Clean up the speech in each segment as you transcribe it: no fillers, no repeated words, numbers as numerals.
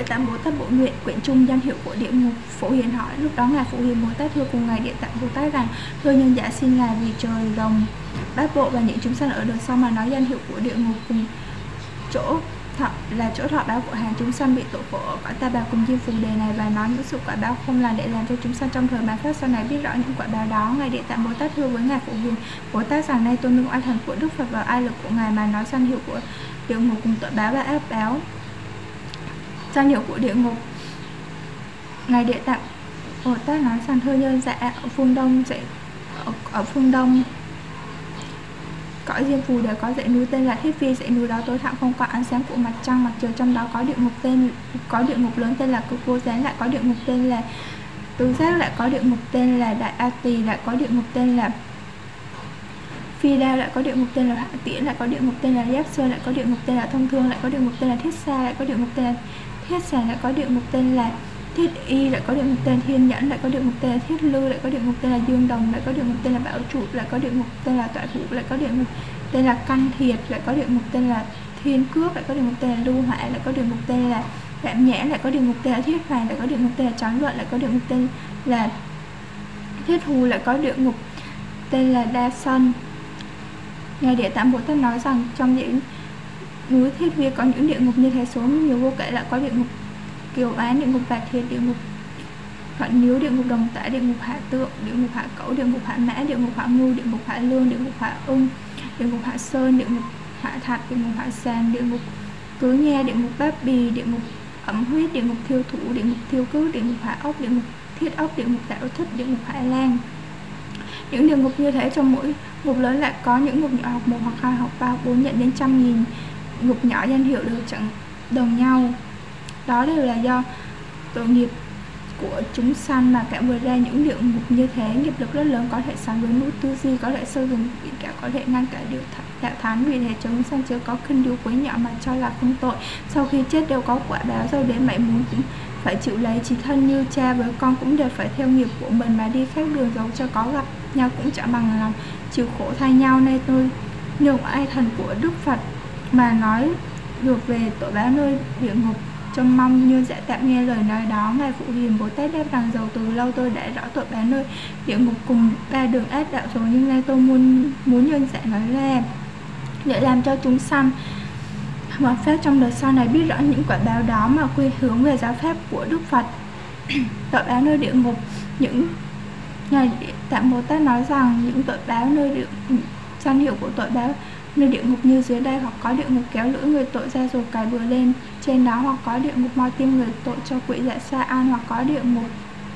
Địa Tạng Bồ Tát bổ nguyện quyển trung danh hiệu của địa ngục. Phổ Hiền hỏi. Lúc đó ngài Phổ Hiền Bồ Tát thưa cùng ngài Địa Tạng Bồ Tát rằng: thưa nhân giả, xin ngài vì trời rồng bát bộ và những chúng sanh ở đời sau mà nói danh hiệu của địa ngục, cùng chỗ thọ là chỗ thọ báo của hàng chúng sanh bị tội khổ ở cõi ta bà cùng diêm phù đề này, và nói những sự quả báo không lành để làm cho chúng sanh trong thời mạt Pháp sau này biết rõ những quả báo đó. Ngài Địa Tạng Bồ Tát thưa với ngài Phổ Hiền Bồ Tát rằng: nay tôi nương oai thần của Đức Phật và ai lực của ngài mà nói danh hiệu của địa ngục cùng tội báo và ác báo. Danh hiệu của địa ngục. Ngài Địa Tạng Bồ Tát nói rằng: thưa nhân dạ, ở phương đông cõi diêm phù đều có dãy núi tên là Thiết Vi. Dãy núi đó tối thẳm không có ánh sáng của mặt trăng mặt trời, trong đó có địa ngục lớn tên là Cực Vô Gián, lại có địa ngục tên là Tứ Giác, lại có địa ngục tên là Đại A Tỳ, lại có địa ngục tên là Phi Đao, lại có địa ngục tên là Hạ Tiễn, lại có địa ngục tên là Giáp Sơn, lại có địa ngục tên là Thông Thương, lại có địa ngục tên là Thiết Sa, lại có địa ngục tên là Thiết Sàn, lại có địa ngục tên là Thiết Y, lại có địa ngục tên là Thiên Nhẫn, lại có địa ngục tên là Thiết Lư, lại có địa ngục tên là Dương Đồng, lại có địa ngục tên là Bảo Trụ, lại có địa ngục tên là Tọa Thủ, lại có địa ngục tên là Căn Thiệt, lại có địa ngục tên là Thiên Cước, lại có địa ngục tên là Lưu Hỏa, lại có địa ngục tên là Đạm Nhã, lại có địa ngục tên là Thiết Phàm, lại có địa ngục tên là Tráng Luận, lại có địa ngục tên là Thiết Hù, lại có địa ngục tên là Đa Sân. Ngài Địa Tạng Bồ Tát nói rằng trong những núi Thiết Vi có những địa ngục như thế số nhiều vô kể, lại có địa ngục Kiều Án, địa ngục Bạt Thiệt, địa ngục Thuận Níu, địa ngục Đồng Tả, địa ngục Hạ Tượng, địa ngục Hạ Cẩu, địa ngục Hạ Mã, địa ngục Hạ Ngu, địa ngục Hạ Lương, địa ngục Hạ Ưng, địa ngục Hạ Sơn, địa ngục Hạ Thạch, địa ngục Hạ Sàn, địa ngục Cứ Nghe, địa ngục Bát Bì, địa ngục Ẩm Huyết, địa ngục Thiêu Thủ, địa ngục Thiêu Cước, địa ngục Hạ Ốc, địa ngục Thiết Ốc, địa ngục Đạo Thích, địa ngục Hạ Lan. Những địa ngục như thế trong mỗi ngục lớn lại có những ngục nhỏ học 1 hoặc 2 hoặc 3 hoặc 4 nhận đến trăm nghìn ngục nhỏ danh hiệu đều chẳng đồng nhau. Đó đều là do tội nghiệp của chúng sanh mà cảm vừa ra những địa ngục như thế. Nghiệp lực rất lớn, có thể sánh với núi Tư Di, có thể sâu rừng biển cả, có thể ngăn cả đạo thánh. Vì thế chúng sanh chưa có khinh điều quấy nhỏ mà cho là không tội, sau khi chết đều có quả báo, rồi đến mảy muốn cũng phải chịu lấy. Chỉ thân như cha với con cũng đều phải theo nghiệp của mình mà đi khác đường, dấu cho có gặp nhau cũng chẳng bằng lòng chịu khổ thay nhau. Nay tôi nhường ai thần của Đức Phật mà nói được về tội báo nơi địa ngục, trông mong như dạ tạm nghe lời nói đó. Ngài Phổ Hiền Bồ Tát đáp rằng: dầu từ lâu tôi đã rõ tội báo nơi địa ngục cùng 3 đường ác đạo rồi, nhưng nay tôi muốn nhân dạ nói ra để làm cho chúng sanh mà pháp trong đời sau này biết rõ những quả báo đó mà quy hướng về giáo pháp của Đức Phật. Tội báo nơi địa ngục. Những Ngài Địa Tạng Bồ Tát nói rằng những tội báo nơi danh hiệu của tội báo nơi địa ngục như dưới đây: hoặc có địa ngục kéo lưỡi người tội ra rồi cài bừa lên trên đó, hoặc có địa ngục moi tim người tội cho quỷ dạ sa an, hoặc có địa ngục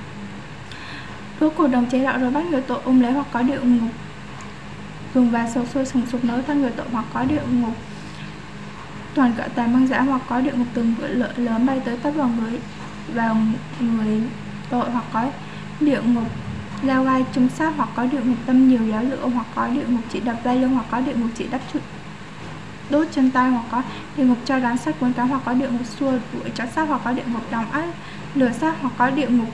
đốt cổ đồng chế đạo rồi bắt người tội ôm lấy, hoặc có địa ngục dùng và sầu sôi sùng sục nấu thân người tội, hoặc có địa ngục toàn cỡ tàn băng giã, hoặc có địa ngục từng lợi lớn bay tới tấp vào người tội, hoặc có địa ngục lao gai trúng sát, hoặc có địa ngục tâm nhiều giáo lửa, hoặc có địa ngục chỉ đập vai lưng, hoặc có địa ngục chỉ đốt chân tay, hoặc có địa ngục cho rắn sắt cuốn cắn, hoặc có địa ngục xua đuổi chó sát, hoặc có địa ngục đóng ách lửa sát, hoặc có địa ngục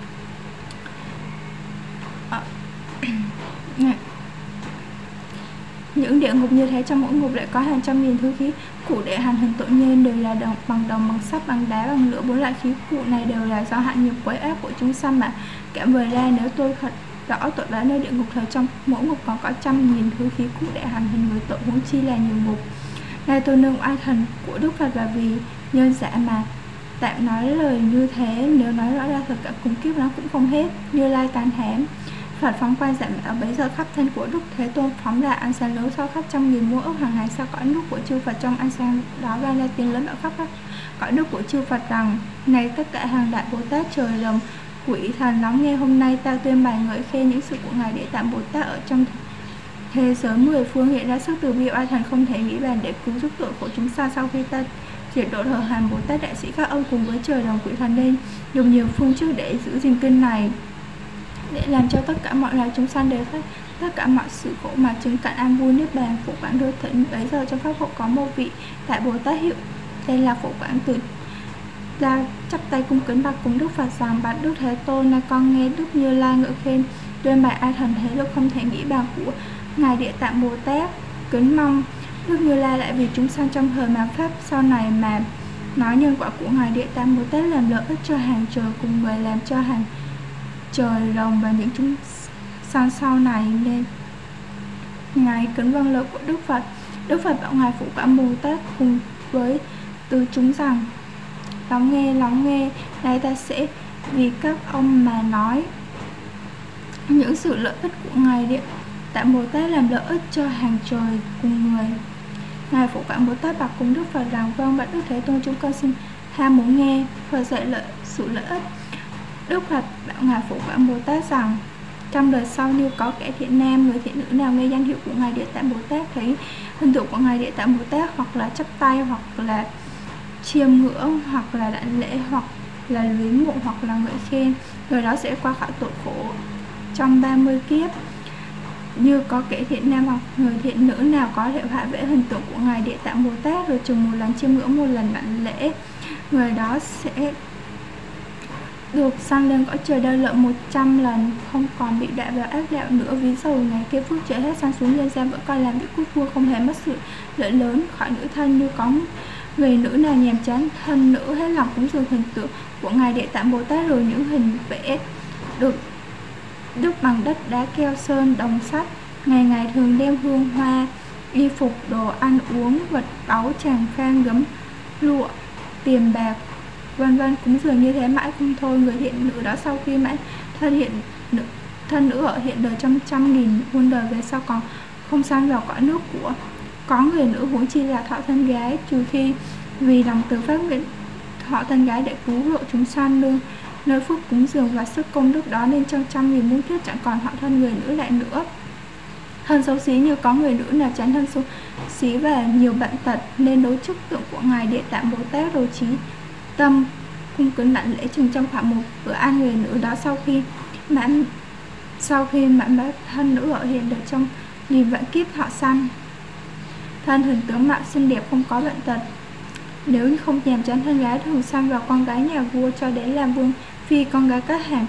những địa ngục như thế trong mỗi ngục lại có hàng trăm nghìn thứ khí cụ để hành hình tội nhân, đều là bằng đồng, bằng sắt, bằng đá, bằng lửa. 4 loại khí cụ này đều là do hạn nghiệp quấy ác của chúng sanh mà cảm vừa ra. Nếu tôi thật rõ tội báo nơi địa ngục thời trong mỗi ngục còn có trăm nghìn thứ khí cụ để hành hình người tội, huống chi là nhiều ngục. Nay tôi nương oai thần của Đức Phật và vì nhân giả mà tạm nói lời như thế, nếu nói rõ ra thật cả cùng kiếp nó cũng không hết. Như Lai tán thán Phật phóng quang giảm ở bấy giờ khắp thân của Đức Thế Tôn phóng ra ánh sáng lớn, sau khắp trăm nghìn muôn ức hàng ngày sau cõi nước của chư Phật. Trong ánh sáng đó vang ra tiếng lớn ở khắp cõi nước của chư Phật rằng: này tất cả hàng đại Bồ Tát, trời rồng, quỷ thần lắng nghe, hôm nay ta tuyên bài ngợi khen những sự của ngài Địa Tạng Bồ Tát ở trong thế giới 10 phương, hiện ra sức từ bi oai thần không thể nghĩ bàn để cứu giúp tội của chúng ta. Sau khi ta diệt độ hở hàm Bồ Tát đại sĩ các ông cùng với trời rồng quỷ thần nên dùng nhiều phương trước để giữ gìn kinh này, để làm cho tất cả mọi loài chúng sanh đều thấy tất cả mọi sự khổ mà chứng cạn an vui niết bàn. Phổ Quảng đưa thỉnh bấy giờ trong pháp hộ có một vị đại Bồ Tát hiệu tên là Phổ Quảng Tử ra chắp tay cung kính bạch cùng Đức Phật rằng: bạch Đức Thế Tôn, nay con nghe Đức Như Lai ngợi khen tuyên bài ai thần thế lực không thể nghĩ bàn của ngài Địa Tạng Bồ Tát, kính mong Đức Như Lai lại vì chúng sanh trong thời mạt pháp sau này mà nói nhân quả của Ngài Địa Tạng Bồ Tát làm lợi ích cho hàng trời cùng người, làm cho hàng trời rồng và những chúng sanh sau này, nên Ngài kính vâng lời của Đức Phật. Đức Phật bảo Ngài Phổ Quang Bồ Tát cùng với từ chúng rằng: lắng nghe, nay ta sẽ vì các ông mà nói những sự lợi ích của Ngài Địa Tạng Bồ Tát làm lợi ích cho hàng trời cùng người. Ngài Phổ Quang Bồ Tát bảo cùng Đức Phật rằng: vâng, bạch Đức Thế Tôn, chúng con xin ham muốn nghe Phật dạy sự lợi ích. Đức Phật bảo Ngài Phổ Quang Bồ Tát rằng: trong đời sau, như có kẻ thiện nam, người thiện nữ nào nghe danh hiệu của Ngài Địa Tạng Bồ Tát, thấy hình tượng của Ngài Địa Tạng Bồ Tát, hoặc là chắp tay, hoặc là chiêm ngưỡng, hoặc là đảnh lễ, hoặc là luyến mộ, hoặc là ngợi khen, người đó sẽ qua khỏi tội khổ trong 30 kiếp. Như có kẻ thiện nam hoặc người thiện nữ nào có thể họa vẽ hình tượng của Ngài Địa Tạng Bồ Tát, rồi chừng một lần chiêm ngưỡng, một lần đảnh lễ, người đó sẽ được sanh lên cõi trời đau lợi 100 lần, không còn bị đọa vào ác đạo nữa. Ví dụ ngày kia phước trễ hết, sanh xuống nhân gian vẫn còn làm vị quốc vua, không hề mất sự lợi lớn khỏi nữ thân. Như có người nữ nào nhàm chán thân nữ, hết lòng cúng dường hình tượng của Ngài Địa Tạng Bồ Tát, rồi những hình vẽ được đúc bằng đất, đá, keo, sơn, đồng sắt, ngày ngày thường đem hương hoa, y phục, đồ ăn uống, vật báu, tràng phan, gấm lụa, tiền bạc, vân vân, cúng dường như thế mãi không thôi. Người thiện nữ đó sau khi mãi thân nữ ở hiện đời trong 100.000 muôn đời về sau còn không sanh vào cõi nước của có người nữ, huống chi là thọ thân gái, trừ khi vì lòng từ phát nguyện thọ thân gái để cứu độ chúng sanh lương nơi phước cúng dường và sức công đức đó, nên trong 100.000 muôn kiếp chẳng còn thọ thân người nữ lại nữa. Thân xấu xí, như có người nữ nào chán thân xấu xí và nhiều bệnh tật, nên đối chức tượng của Ngài Địa Tạng Bồ Tát, rồi trí tâm cung kính đảnh lễ chừng trong khoảng một bữa ăn. Người nữ đó sau khi mãn bát thân nữ ở hiện đời trong nghìn vạn kiếp thọ sanh, thân hình tướng mạo xinh đẹp, không có bệnh tật. Nếu như không nhàm chán thân gái, thường sanh vào con gái nhà vua, cho đến làm vương phi, con gái các hàng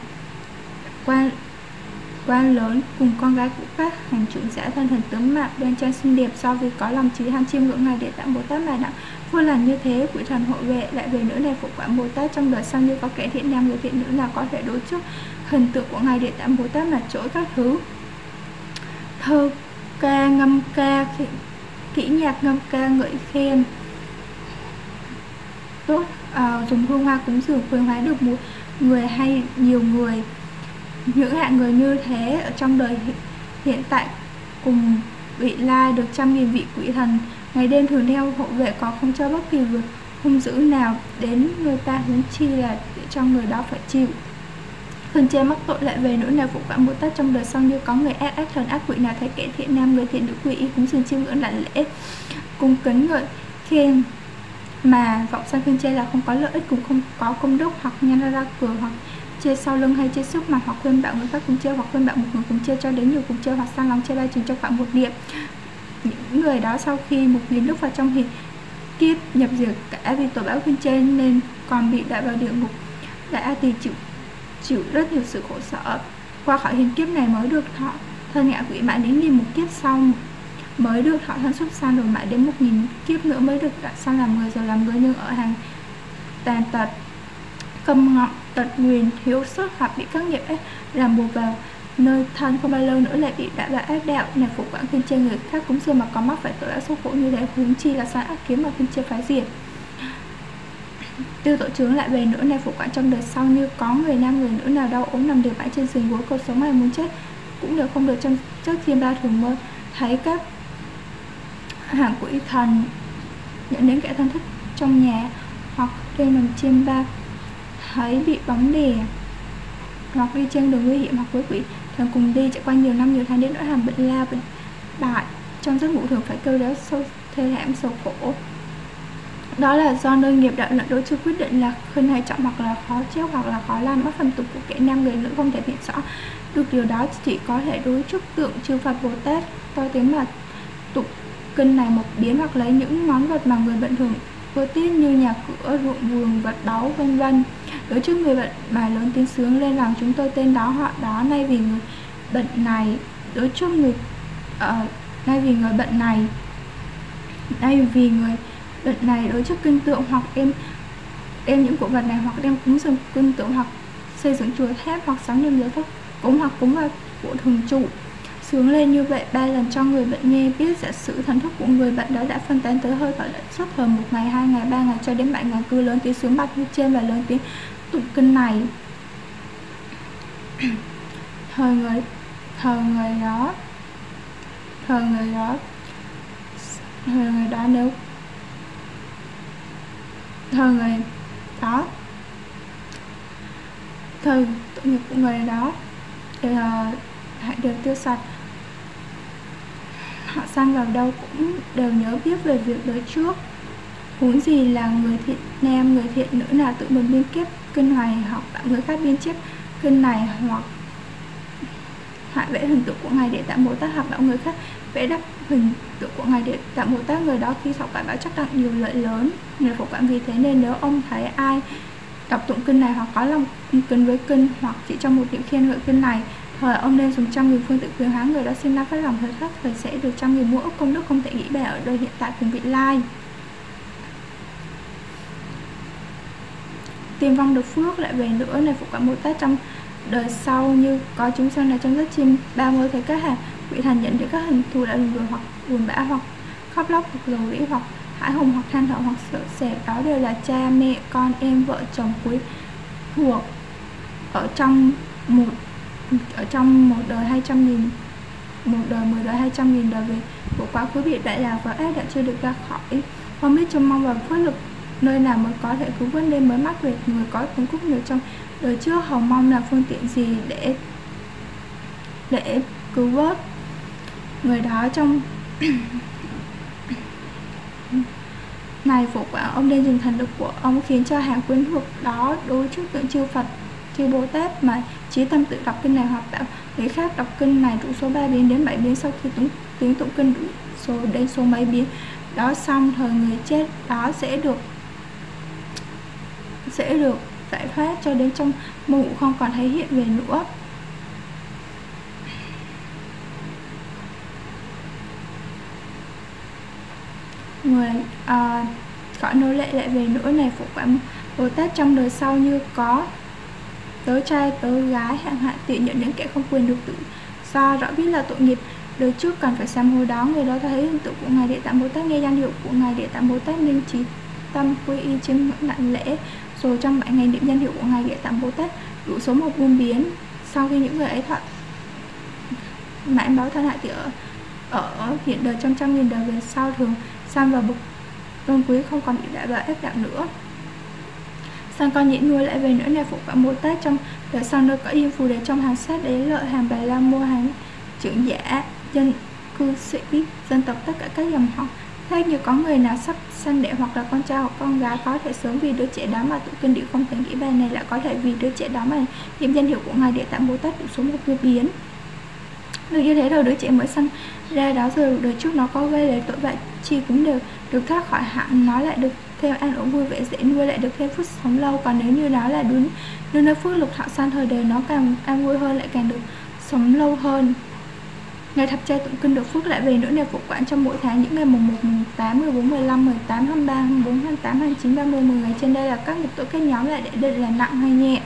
quan lớn, cùng con gái của các hành trưởng giả, thân hình tướng mạo đoan trang xinh đẹp. Do vì có lòng trí ham chiêm ngưỡng Ngài Địa Tạng Bồ Tát mà nặng vô lần như thế, quỷ thần hộ vệ. Lại về nữa này, Phổ Quang Bồ Tát trong đời sau, như có kẻ thiện nam, người thiện nữ nào có thể đối trước hình tượng của Ngài Địa Tạng Bồ Tát mà trỗi các thứ thơ ca, ngâm ca, kỹ nhạc ngâm ca, ngợi khen tốt, dùng hương hoa cúng dường, khuyến hóa được một người hay nhiều người. Những hạng người như thế ở trong đời hiện tại cùng vị lai được 100.000 vị quỷ thần ngày đêm thường theo hộ vệ, có không cho bất kỳ việc hung dữ nào đến người ta, huống chi là để cho người đó phải chịu phần che mắc tội. Lại về nữa này, Phổ Quang Bồ Tát trong đời sau, như có người ác thần ác quỷ nào thấy kẻ thiện nam, người thiện nữ quỷ y cúng dường, chiêm ngưỡng, đảnh lễ, cung kính, ngợi khen mà vọng sanh khuyên chê là không có lợi ích, cũng không có công đức, hoặc nhăn ra cửa, hoặc chê sau lưng, hay chê trước mặt, hoặc khuyên bảo người khác cùng chê, hoặc khuyên bảo một người cùng chê cho đến nhiều cùng chê, hoặc sang lòng chê bai chừng trong khoảng một niệm. Những người đó sau khi một nghìn Đức Phật trong hiện kiếp nhập diệt cả vì tội báo khuyên chê, nên còn bị đọa vào địa ngục đã thì chịu rất nhiều sự khổ sở. Qua khỏi hiện kiếp này mới được thọ thân ngạ quỷ, mãi đến 1.000 kiếp sau mới được thọ thân súc sanh, rồi mãi đến 1.000 kiếp nữa mới được đoạn sang làm người, rồi làm người nhưng ở hàng tàn tật, câm ngọng, tật nguyền, thiếu sức, hoặc bị các nghiệp ràng buộc vào nơi thân. Không bao lâu nữa lại bị đọa vào ác đạo. Này Phổ Quang khuyên chê người khác cúng dường mà có mắc phải tội ác xấu khổ như thế, huống chi là sai ác kiếm mà khuyên chê phá diệt. Tư tội chướng. Lại về nữa này, Phổ Quang trong đời sau, như có người nam người nữ nào đau ốm nằm điều bãi trên giường gối, cầu sống hay muốn chết cũng đều không được. Trong giấc chiêm ba thường mơ thấy các hàng quỷ thần dẫn đến kẻ thân thích trong nhà, hoặc trên nằm chiêm ba thấy bị bóng đè, hoặc đi trên đường nguy hiểm, hoặc với quỷ thần cùng đi trải qua nhiều năm nhiều tháng đến nỗi hàm bệnh la bệnh bại. Trong giấc ngủ thường phải kêu réo sâu thê thảm sầu khổ. Đó là do nơi nghiệp đạo lẫn đối chưa quyết định là khinh hay trọng, hoặc là khó chết, hoặc là khó làm mất phần tục của kẻ nam người nữ không thể hiện rõ được điều đó, chỉ có thể đối trước tượng chư Phật Bồ Tát to tiếng mà tụng kinh này một biến, hoặc lấy những món vật mà người bệnh thường vô tiết như nhà cửa, ruộng vườn, vật báu, vân vân. Đối trước người bệnh mà lớn tiếng sướng lên rằng chúng tôi tên đó họ đó, nay vì người bệnh này, đối trước người nay vì người bệnh này, nay vì người Đợt này đối trước kinh tượng hoặc đem những cổ vật này hoặc đem cúng dường kinh tượng hoặc xây dựng chùa tháp hoặc sắm niềm giới pháp cúng hoặc cúng vào của thường trụ. Sướng lên như vậy 3 lần cho người bệnh nghe biết. Giả sử thần thức của người bệnh đó đã phân tán tới hơi thở lại suốt thời 1 ngày, 2 ngày, 3 ngày cho đến 7 ngày, cứ lớn tiếng sướng bạch như trên và lớn tiếng tụng kinh này. thời người tội nghiệp của người đó đều tiêu sạch. Họ sanh vào đâu cũng đều nhớ biết về việc đời trước. Huống gì là người thiện nam, người thiện nữ nào tự mình biên chép kinh này hoặc bảo người khác biên chép kinh này, hoặc họa vẽ hình tượng của ngài Địa Tạng Bồ Tát hoặc bảo người khác vẽ đắp hình tượng của ngài Địa Tạng Bồ Tát, người đó khi thọ quả báo chắc đặng nhiều lợi lớn. Người phổ quảng vì thế nên nếu ông thấy ai đọc tụng kinh này hoặc có lòng kính với kinh hoặc chỉ trong một niệm khen ngợi kinh này, thời ông nên dùng 100.000 phương tự khuyến hóa người đó sinh ra phát lòng thời khắc, thời sẽ được 100.000 muôn ức công đức không thể nghĩ bày ở đời hiện tại cùng vị lai. Tiên vong được phước lại về nữa. Này phổ quảng Bồ Tát, trong đời sau như có chúng sanh là trong giấc chim 30 thấy các hàng vị thần nhận được các hình thù đã lùn hoặc buồn bã hoặc khóc lóc hoặc lầu rĩ hoặc hãi hùng hoặc than thở hoặc sợ sệt, đó đều là cha mẹ con em vợ chồng quý thuộc ở trong một đời 200.000, một đời 10 đời 200.000 đời về của quá khứ bị đại lạc và ác đã chưa được ra khỏi, không biết trông mong vào phước lực nơi nào mới có thể cứu vớt nên mới mắc về người có tiếng cúc nhiều trong đời trước, hầu mong là phương tiện gì để cứu vớt người đó trong này phổ quảng. Ông nên dùng thần lực của ông khiến cho hàng quyến thuộc đó đối trước tượng chư Phật chư Bồ Tát mà chí tâm tự đọc kinh này hoặc bảo người khác đọc kinh này đủ số 3 biến đến 7 biến. Sau khi tiếng tụng kinh đủ số đến số mấy biến đó xong, thời người chết đó sẽ được giải thoát cho đến trong mơ ngủ không còn thấy hiện về nữa. Người cõi nô lệ lại về nữa. Này phổ quảng Bồ Tát, trong đời sau như có tớ trai tớ gái hạng hạ tiện nhận những kẻ không quyền được tự do, rõ biết là tội nghiệp đời trước cần phải sám hối đó. Người đó thấy hình tượng của ngài Địa Tạng Bồ Tát, nghe danh hiệu của ngài Địa Tạng Bồ Tát nên trí tâm quy y chiêm ngưỡng đảnh lễ, rồi trong 7 ngày niệm danh hiệu của ngài Địa Tạng Bồ Tát đủ số 1 muôn biến. Sau khi những người ấy thọ mãn báo thân hạ tiện ở hiện đời trong 100.000 đời về sau, thường sang vào bậc tôn quý, không còn bị đại bại ép đạo nữa. Sang con nhĩ nuôi lại về nữa. Này phổ quảng Bồ Tát, trong đời sau nơi có yên phù đề trong hàng sát đế lợi, hàng bài la mua, hàng trưởng giả, dân cư sĩ, dân tộc, tất cả các dòng họ khác, như có người nào sắp sanh đẻ hoặc là con trai hoặc con gái có thể sớm vì đứa trẻ đó mà tụng kinh điệu không thể nghĩ bài này, lại có thể vì đứa trẻ đó mà niệm danh hiệu của ngài Địa Tạng Bồ Tát đủ số 1 biến. Được như thế rồi đứa trẻ mới sanh ra đó rồi đời trước nó có gây lấy tội vậy chi cũng đều được thoát khỏi hạn, nó lại được thêm an ổn vui vẻ, dễ nuôi, lại được thêm phước sống lâu. Còn nếu như nó là đứa nơi phước lục thọ san, thời đời nó càng an vui hơn, lại càng được sống lâu hơn. Ngày thập trai tụng kinh được phước lại về nữa. Này phổ quảng, trong mỗi tháng những ngày mùng 1, mùng 8, 14, 15, 18, 23, 24, 28, 29, 30, 10 ngày trên đây là các nghiệp tội kết nhóm lại để định là nặng hay nhẹ.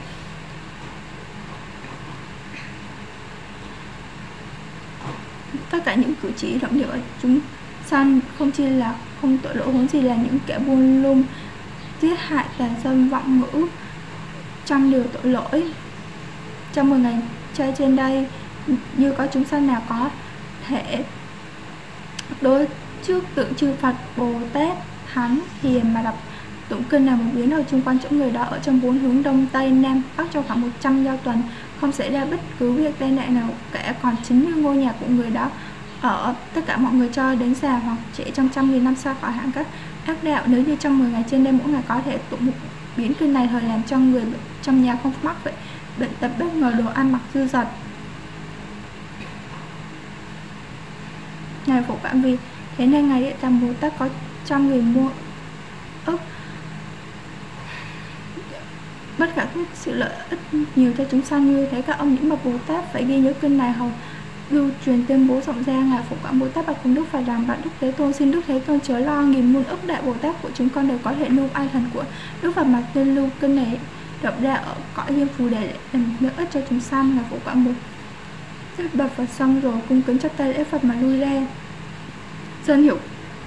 Tất cả những cử chỉ động niệm ở chúng sanh không chỉ là không tội lỗi, huống gì là những kẻ buôn lung, giết hại, tà dâm, vọng ngữ, trăm điều tội lỗi. Trong 10 ngày chơi trên đây, như có chúng sanh nào có thể đối trước tượng chư Phật Bồ Tát Thánh Hiền mà đọc tụng kinh nào một biến ở chung quanh chỗ người đó ở trong 4 hướng đông tây nam bắc trong khoảng 100 giao tuần, không xảy ra bất cứ việc tai nạn nào cả. Còn chính như ngôi nhà của người đó ở, tất cả mọi người cho đến già hoặc trẻ trong 100.000 năm xa khỏi hạng các ác đạo. Nếu như trong 10 ngày trên đây mỗi ngày có thể tụng một biến kinh này, thời làm cho người trong nhà không mắc vậy bệnh tật bất ngờ, đồ ăn mặc dư dật. Ngài phổ quảng vì thế nên ngài Địa Tạng Bồ Tát có 100.000 muôn ức bất khả thuyết sự lợi ích nhiều cho chúng sanh. Như thế các ông những bậc Bồ Tát phải ghi nhớ kinh này hầu lưu truyền tuyên bố rộng ra, ngài Phổ Quang Bồ Tát bạch cùng Đức Phật rằng: Bạch Đức Thế Tôn, xin Đức Thế Tôn chớ lo, nghìn muôn ức đại Bồ Tát của chúng con đều có thể nương oai thần của Đức Phật mà tuyên lưu kinh này rộng ra ở cõi Diêm Phù để làm lợi ích cho chúng sanh. Ngài Phổ Quang Bồ Tát bạch Phật xong rồi cung kính chắp tay lễ Phật mà lui ra. Dân hiệu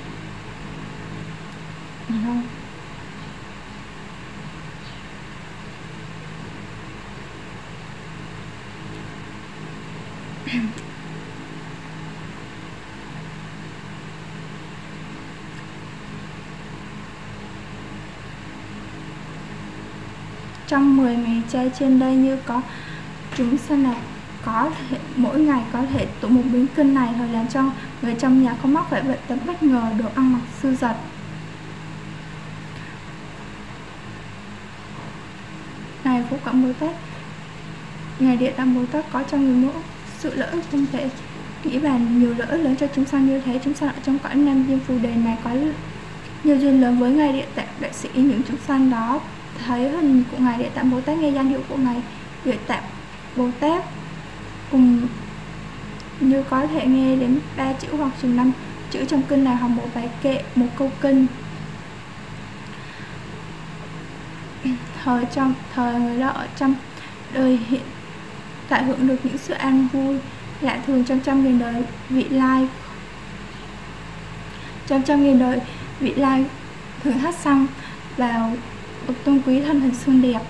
trong 10 ngày chay trên đây như có chúng sanh này có thể mỗi ngày có thể tụng một biến kinh này rồi làm cho người trong nhà không mắc phải bệnh tật bất ngờ, được ăn mặc sư giật. Ngài Phổ Quang Bồ Tát, ngài Địa Tạng Bồ Tát có trong người mẫu sự lợi ích không thể nghĩ bàn, nhiều lợi ích lớn cho chúng sanh như thế. Chúng sanh ở trong cõi Nam Diêm Phù Đề này có nhiều duyên lớn với ngài Địa Tạng Đại Sĩ. Những chúng sanh đó thấy hình của ngài Địa Tạng Bồ Tát, nghe danh hiệu của ngài Địa Tạng Bồ Tát, cùng như có thể nghe đến 3 chữ hoặc chừng 5 chữ trong kinh này, hoặc một bài kệ, một câu kinh. Thời người đó ở trong đời hiện tại hưởng được những sự an vui lạ thường trong trăm nghìn đời vị lai. Trong trăm nghìn đời vị lai thường hát xăm vào bậc tôn quý thân hình xinh đẹp.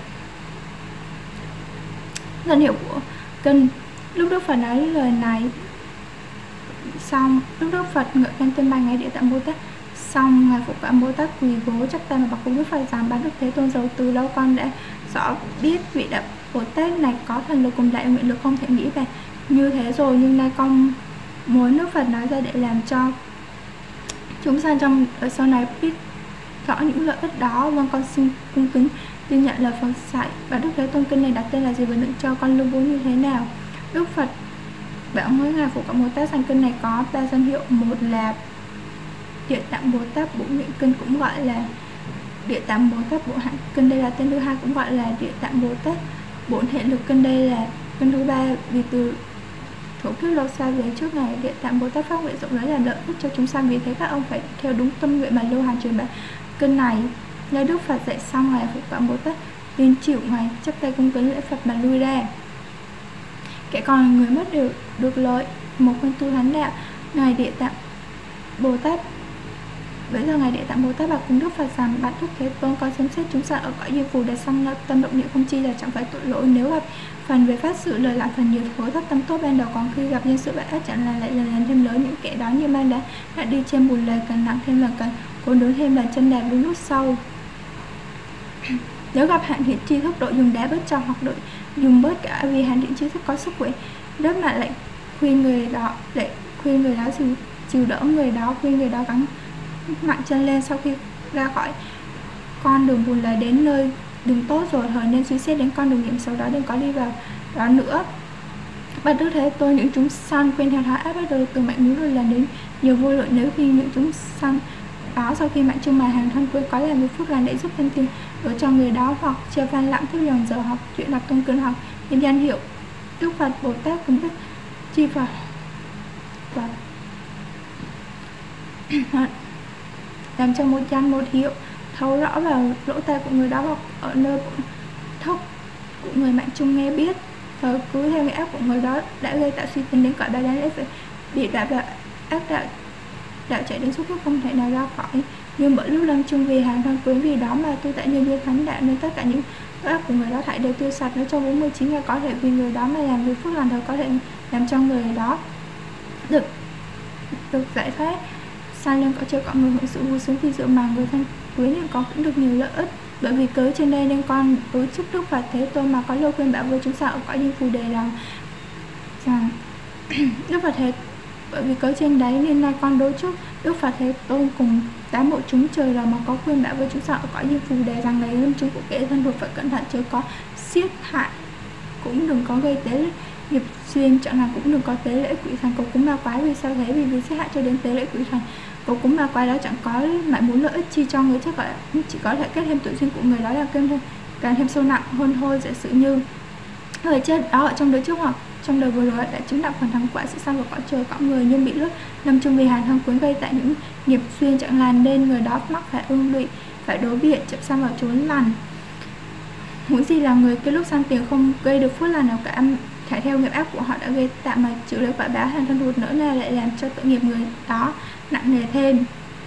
Danh hiệu của kinh. Lúc Đức Phật nói lời này xong, lúc Đức Phật ngợi khen tên bài ngài Địa Tạng Bồ Tát xong, ngài Phổ Quang Bồ Tát quỳ gối chắp tay mà bạch cùng Đức Phật rằng: Bạch Đức Thế Tôn, dầu từ lâu con đã rõ biết vị Đại Bồ Tát này có thần lực cùng đại nguyện lực không thể nghĩ về như thế rồi, nhưng nay con muốn Đức Phật nói ra để làm cho chúng sanh trong ở sau này biết rõ những lợi ích đó. Vâng, con xin cung kính tin nhận lời Phật dạy. Bạch Đức Thế Tôn, kinh này đặt tên là gì và đựng cho con lưu bố như thế nào? Đức Phật bảo với ngài Phổ Quang Bồ Tát rằng kinh này có 3 danh hiệu, một là Địa Tạng Bồ Tát Bổn Nguyện Kinh, cũng gọi là Địa Tạng Bồ Tát Bổn Hạnh Kinh, đây là tên thứ hai, cũng gọi là Địa Tạng Bồ Tát Bổn Hiện Lực Kinh, đây là kinh thứ ba. Vì từ thủ kiếp lâu xa về trước, ngài Địa Tạng Bồ Tát phát nguyện rộng lớn làm lợi ích cho chúng sanh, vì thế các ông phải theo đúng tâm nguyện mà lưu hành truyền bá kinh này. Nghe Đức Phật dạy xong, ngài Phổ Quang Bồ Tát tin chịu, ngài chắp tay cung kính lễ Phật mà lui ra. Kẻ còn người mất đều được lợi một con tu thánh đạo. Ngài Địa Tạng Bồ Tát bây giờ ngài Địa Tạng Bồ Tát bạch cùng Đức Phật rằng: Bạch Đức Thế Tôn, con xem xét chúng sanh ở cõi Diêm Phù để sanh tâm động niệm không chi là chẳng phải tội lỗi. Nếu gặp phần về phát sự lời lại phần nhiều thối thất tâm tốt ban đầu, còn khi gặp nhân sự bại ác chẳng là lại lần thêm lớn. Những kẻ đó như mang đã đi trên bùn lầy, càng nặng thêm lần, càng cố đứng thêm lần, chân đạp đúng lúc sâu. Nếu gặp hạn thiện tri thức, đội dùng đá bớt cho hoặc đội dùng bớt cả, vì hạn thiện tri thức có sức khỏe rất mà lại khuyên người đó chịu đỡ người đó, khuyên người đó gắng mạnh chân lên. Sau khi ra khỏi con đường bùn lầy đến nơi đường tốt rồi, thời nên suy xét đến con đường nghiệp xấu đó, đừng có đi vào đó nữa. Bạch Đức Thế Tôn, những chúng sanh quên theo thái ác bắt đầu từ mạnh núi lần đến nhiều vô lượng. Nếu khi những chúng sanh đó sau khi mạnh trưng mà hàng thân quên có làm việc phước lành để giúp thêm tiền đổ cho người đó, hoặc chia phan lặng thức dần giờ, học chuyện đọc tôn kinh, hoặc nhân danh hiệu Đức Phật Bồ Tát cùng Đức Chi Phật và làm cho một danh một hiệu thấu rõ vào lỗ tai của người đó, hoặc ở nơi thốc của người mạnh chung nghe biết. Thời cứ theo cái ác của người đó đã gây tạo suy tính đến cõi ba đáng lẽ phải bị đạp đạo ác đạo chạy đến suốt lúc không thể nào ra khỏi. Nhưng bởi lúc lâm chung vì hàng thân quyến, vì đó mà tu tại nhân duyên thánh đạo, nên tất cả những ác của người đó thảy đều tiêu sạch. Nếu trong 49 ngày có thể vì người đó mà làm việc phước lành, thời có thể làm cho người đó được giải thoát, sanh lên cõi trời cõi người hưởng sự vui sướng, thì dựa mà người thân quyến thì có cũng được nhiều lợi ích. Bởi vì cớ trên đây nên con đối trước Đức Phật Thế Tôn mà có lời khuyên bảo với chúng sanh ở cõi Diêm Phù Đề rằng Đức Phật Thế, bởi vì cớ trên đấy nên nay con đối trước Đức Phật Thế Tôn cùng 8 bộ chúng trời rồi mà có khuyên bảo với chúng sanh ở cõi Diêm Phù Đề rằng: này lâm chúng của kẻ thân thuộc phải cẩn thận, chớ có siết hại, cũng đừng có gây tế nghiệp duyên, chẳng hạn cũng đừng có tế lễ quỷ thần cầu cúng ma quái. Vì sao thế? Vì siết hại cho đến tế lễ quỷ thần cầu cúng ma quái đó chẳng có mãi muốn lợi ích chi cho người, chắc gọi chỉ có thể kết thêm tội duyên của người đó, là càng thêm sâu nặng hơn thôi. Giả sử như người chết đó ở trong đời trước hoặc trong đời vừa rồi đã chứng đạo phần thắng quả sự sanh vào cõi trời cõi người, nhưng bị lướt lâm chung vì hàn thân quyến gây tại những nghiệp duyên chẳng lành, nên người đó mắc phải ương lụy, phải đối biện chậm sanh vào chốn lành. Huống gì là người cái lúc sanh tiền không gây được phước lành nào cả, phải theo nghiệp ác của họ đã gây tạm mà chịu lấy quả báo hàn thân hụt nữa, là lại làm cho tội nghiệp người đó nặng nề thêm.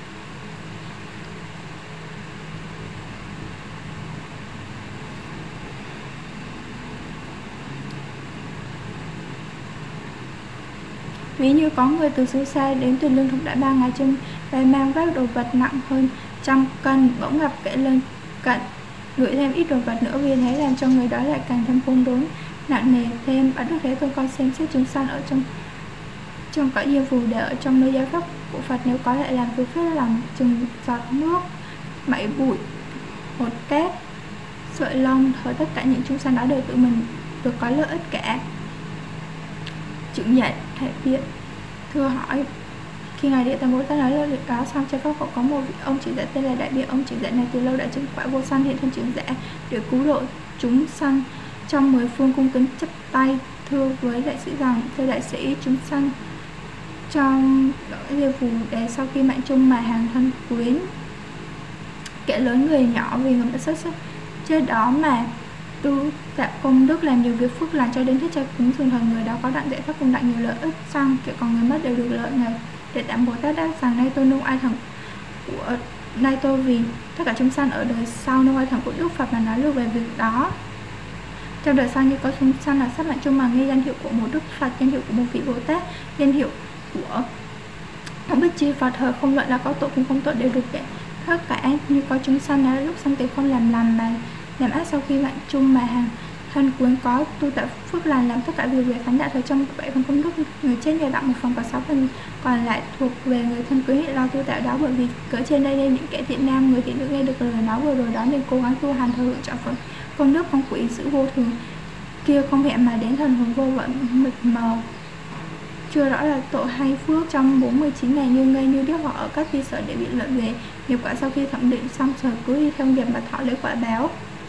Ví như có người từ xứ xa đến từ lương thực đã 3 ngày trên vai mang vác đồ vật nặng hơn 100 cân, bỗng gặp kẻ lân cận gửi thêm ít đồ vật nữa, vì thế làm cho người đó lại càng thêm khốn đốn nặng nề thêm. Bạch Đức Thế Tôn con xem xét chúng sanh ở trong cõi diêm phù đều ở trong nơi giáo pháp của Phật, nếu có lại làm việc phép làm chừng giọt nước, mảy bụi, hột cát, sợi lông, thời tất cả những chúng sanh đó đều tự mình được có lợi ích cả. Chứng giải thể biện thưa hỏi, khi ngài Địa Tạng Bồ Tát nói lời đó xong, cho các cậu có một vị ông trưởng giả tên là Đại Biện. Ông trưởng giả này từ lâu đã chứng quả vô sanh, hiện thân trưởng giả để cứu độ chúng sanh trong 10 phương cung kính chắp tay thưa với đại sĩ rằng: thưa đại sĩ, chúng sanh trong diêm phù đề sau khi mạng chung mà hàng thân quyến, kẻ lớn người nhỏ vì người đã xuất chết đó mà tu tạo công đức làm nhiều việc phước lành cho đến hết cho cúng dường thần, người đó có đặng giải thoát cùng đặng nhiều lợi ích sang, kẻ còn người mất đều được lợi này. Để Tạng Bồ Tát đáp rằng: nay tôi nung ai thần của nay tôi vì tất cả chúng sanh ở đời sau nung ai thần của Đức Phật mà nói được về việc đó. Trong đời sau như có chúng sanh là sát mạng chung mà nghe danh hiệu của một Đức Phật, danh hiệu của một vị Bồ Tát, danh hiệu của không biết chi Phật, thời không luận là có tội cũng không tội đều được kể tất cả. Như có chúng sanh là lúc sanh tiền không làm mà làm ác, sau khi mạng chung mà hàng thân quyến có tu tạo phước lành làm tất cả việc thánh đạo thời trong 7 phần công đức, người chết nhờ đạo 1 phần, có 6 phần còn lại thuộc về người thân quyến hiện lo tu tạo đó. Bởi vì cỡ trên đây nên những kẻ thiện nam người thiện nữ nghe được lời nói vừa rồi đó nên cố gắng tu hành thời hưởng trọn phần công đức phong quỷ sự vô thường kia không hẹn mà đến thần hồn vô vận mịt mờ, chưa rõ là tội hay phước trong 49 ngày như ngây như điếc, họ ở các thi sở để bị lợi về nghiệp quả. Sau khi thẩm định xong sở cứ đi theo nghiệp mà thọ lấy quả báo.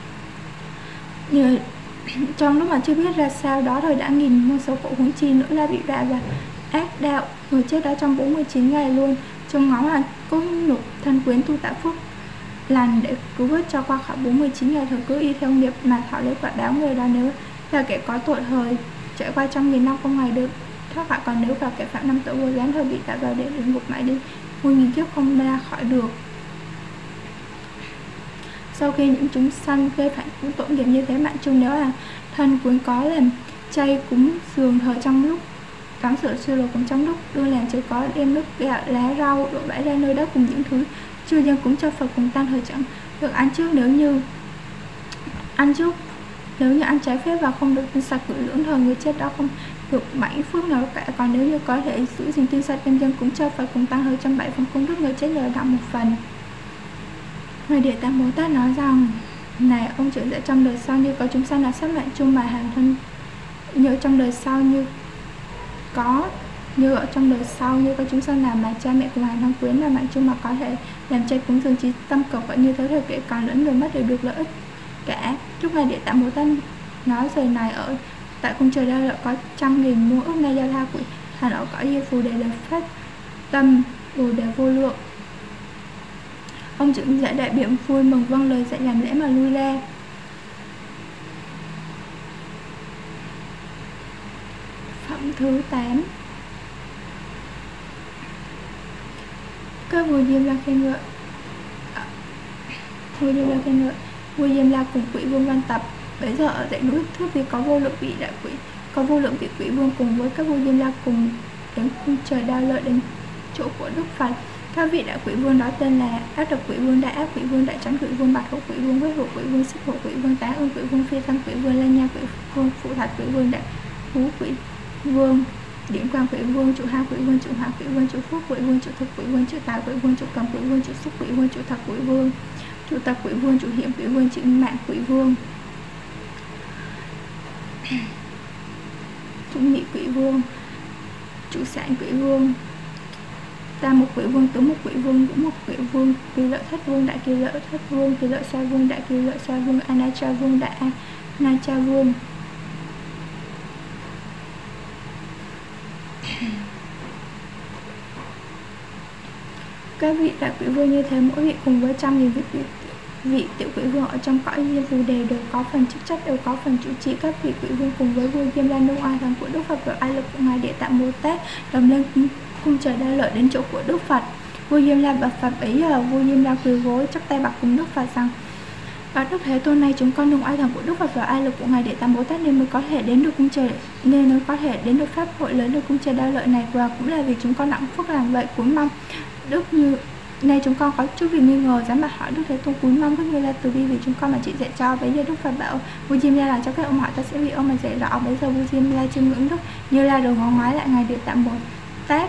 Như trong lúc mà chưa biết ra sao đó thời đã nghìn muôn số khổ, huống chi nữa là bị đọa và ác đạo. Người chết đó trong 49 ngày luôn trông ngóng là cốt nhục thân quyến tu tạo phước lành để cứu vớt cho qua khỏi 49 ngày, thời cứ y theo nghiệp mà thọ lấy quả báo. Người đó nếu là kẻ có tội thời trải qua trong nghìn năm không ngày được thoát khỏi, còn nếu là kẻ phạm năm tội vô gián thời bị tạo vào để ngục mãi đến muôn nghìn kiếp không ra khỏi được. Sau khi những chúng sanh gây phải cũng tội nghiệp như thế, mạng chung nếu là thân quyến có làm chay cúng dường thời trong lúc tắm rửa siêu đồ cũng trong lúc đương làm chay có đem nước gạo lá rau đổ bãi ra nơi đó cùng những thứ chưa dân cúng cho Phật cùng tan thời chẳng được ăn trước. Nếu như ăn trái phép và không được sạch cử lưỡng thời, người chết đó không được 7 phước nào cả. Còn nếu như có thể giữ gìn tinh sạch đem dân cúng cho Phật cùng tăng hơi trong 7 phần công đức, người chết nhờ đạo 1 phần. Ngài Địa Tạng Bồ Tát nói rằng: này ông trưởng giả, trong đời sau như có chúng sanh là sát mạng chung mà hàng thân như trong đời sau như ở trong đời sau như có chúng sanh là mà cha mẹ cùng hàng thân quyến là mạng chung mà có thể làm chay cúng dường trí tâm cầu vậy, như thế thời kể còn lẫn người mất đều được lợi ích cả. Lúc Ngài Địa Tạng Bồ Tát nói lời này ở tại cung trời đây là có 100.000 muôn ước nay giao tha quỷ thành ở cõi diêm phù đề được phát tâm bồ đề vô lượng. Ông trưởng giả đại biện vui mừng vâng lời dạy làm lễ mà lui ra. Phẩm thứ 8. Các vua Diêm La khen ngợi. Vua Diêm La cùng quỷ vương Văn Tập bấy giờ ở dãy núi Thước Vì có vô lượng vị quỷ vương cùng với các vua Diêm La cùng đến cung trời Đao Lợi đến chỗ của Đức Phật. Các vị đại quỷ vương đó tên là Ác Độc Quỷ Vương, Đại Ác Quỷ Vương, Đại Trắng Quỷ Vương, Bạch Hổ Quỷ Vương, Huyết Hổ Quỷ Vương, Xích Hổ Quỷ Vương, Tá Ương Quỷ Vương, Phi Thân Quỷ Vương, Lanh Nha Quỷ Vương, Phụ Thạch Quỷ Vương, Đại Phú Quỷ Vương, Điển Quang Quỷ Vương, Trụ Ha Quỷ Vương, Trụ Hỏa Quỷ Vương, Trụ Phúc Quỷ Vương, Trụ Thực Quỷ Vương, Trụ Tài Quỷ Vương, Trụ Cầm Quỷ Vương, Trụ Xúc Quỷ Vương, Trụ Thật Quỷ Vương, Trụ Tập Quỷ Vương, Trụ Hiểm Quỷ Vương, Trụ Mạng Quỷ Vương, Trụ Nhị Quỷ Vương, Trụ Sản Quỷ Vương, Tam Mục Quỷ Vương, Tứ Mục Quỷ Vương, Ngũ Mục Quỷ Vương, Kỳ Lợi Thất Vương, Đại Kỳ Lợi Thất Vương, Kỳ Lợi Xoa Vương, Đại Kỳ Lợi Xoa Vương, Anacha Vương, Đại Anacha Vương, Các vị đại quỷ vương như thế, mỗi vị cùng với 100.000 vị tiểu quỷ vương ở trong cõi diêm phù đề đều có phần chức trách, đều có phần chủ trì. Các vị quỷ vương cùng với vua Diêm La nương oai thần của Đức Phật và ai lực của ngài Địa Tạng Bồ Tát đồng lên cung trời Đa Lợi đến chỗ của Đức Phật. Vua Diêm La bạch Phật. Bấy giờ vua Diêm La quỳ gối chắp tay bạch cùng Đức Phật rằng: Bạch Đức Thế Tôn, này chúng con nương oai thần của Đức Phật và ai lực của ngài Địa Tạng Bồ Tát nên mới có thể đến được cung trời, nên mới có thể đến được pháp hội lớn được cung trời Đa Lợi này, và cũng là vì chúng con nặng phước làm vậy, cúi mong Đức như nay chúng con có chút việc nghi ngờ, dám bạch hỏi Đức Thế Tôn, cúi mong Đức Như Lai từ bi vì chúng con mà chỉ dạy cho. Bấy giờ Đức Phật bảo vua Diêm La là cho phép ông hỏi, ta sẽ vì ông mà dạy rõ. Bấy giờ vua Diêm La chiêm ngưỡng Đức Như Lai rồi ngó ngoái lại ngài Địa Tạng Bồ Tát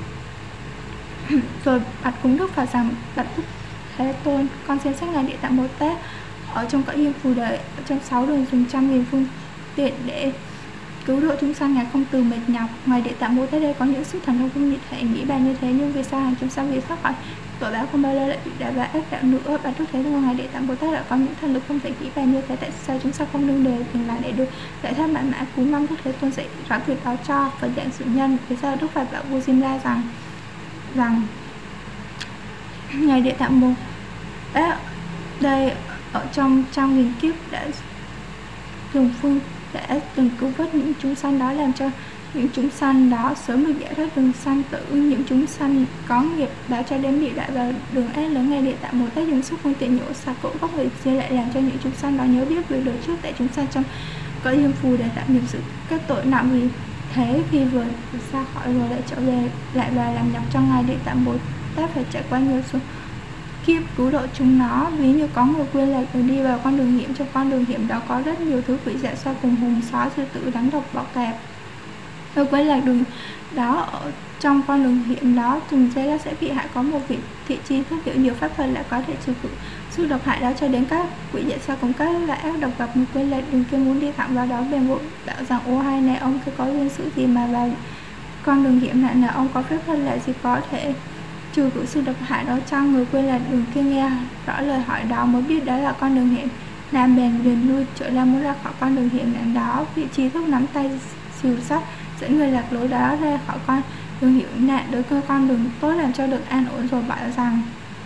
rồi bạch cùng Đức Phật rằng: Bạch Đức Thế Tôn, con xem xét ngài Địa Tạng Bồ Tát ở trong cõi diêm phù đời, trong 6 đường dùng 100.000 phương tiện để cứu độ chúng sanh, ngài không từ mệt nhọc. Ngài Địa Tạng Bồ Tát đây có những sức thần thông không thể nghĩ bàn như thế, nhưng vì sao hàng chúng sanh vì thoát khỏi tội báo không bao lâu lại bị đọa vào ác đạo nữa? Bạch Đức Thế Tôn, ngài Địa Tạng Bồ Tát đã có những thần lực không thể nghĩ bàn như thế, tại sao chúng sanh không đương đề từng là để được giải thoát mãi mãi? Cúi mong Đức Thế Tôn dạy rõ việc đó cho Phật dạng sự nhân. Vì sao Đức Phật bảo vua Diêm La rằng ngài Địa Tạng Bồ Tát đây ở trong 100.000 kiếp đã dùng phương đã từng cứu vớt những chúng sanh đó, làm cho những chúng sanh đó sớm được giải thoát đường sanh tử. Những chúng sanh có nghiệp báo cho đến bị đại vào đường ác lớn, ngài Địa Tạng Bồ Tát dùng sức phương tiện nhổ sạch cỗ gốc người xưa, lại làm cho những chúng sanh đó nhớ biết việc đời trước tại chúng sanh trong cõi diêm phù để tạo nghiệp sự các tội nặng. Vì thế khi vừa ra khỏi rồi lại trở về lại và làm nhọc cho ngài Địa Tạng Bồ Tát phải trải qua nhiều số kiếp cứu độ chúng nó. Ví như có người quên là đi vào con đường hiểm, trong con đường hiểm đó có rất nhiều thứ quỷ dạ xoa cùng hùng sói, sư tử, rắn độc, bọ cạp. Người quên lạc đường đó ở trong con đường hiểm đó từng giây là sẽ bị hại. Có một vị thị chi thức hiểu nhiều pháp thuật lại có thể trừ khử sự độc hại đó cho đến các quỷ dạ xoa cùng các loại ác độc. Gặp người quên lạc đường kia muốn đi thẳng vào đó, bèn vội bảo rằng: Ô hai này, ông cứ có duyên sự gì mà vào con đường hiểm nạn nào? Ông có pháp thuật lại gì có thể trừ khử sự độc hại đó chăng? Người quên là đường kia nghe rõ lời hỏi đó mới biết đó là con đường hiểm nam, bèn liền lui trở ra muốn ra khỏi con đường hiểm nạn đó. Vị trí thức nắm tay siêu sắt dẫn người lạc lối đó ra khỏi con đường hiểm nạn đối với con đường tốt, làm cho được an ổn, rồi bảo rằng: